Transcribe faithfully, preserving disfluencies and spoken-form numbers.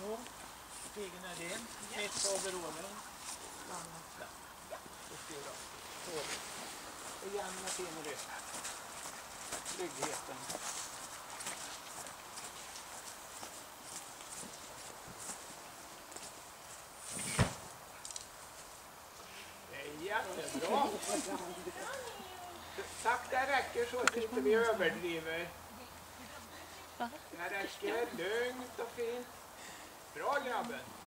Så, stigen är din. Mitt på overallen. Där. Så styr du. Så. Och jämna finner du. Tryggheten. Det är jättebra. Sakta räcker så att inte vi överdriver. Det räcker lugnt och fint. Bra grabben.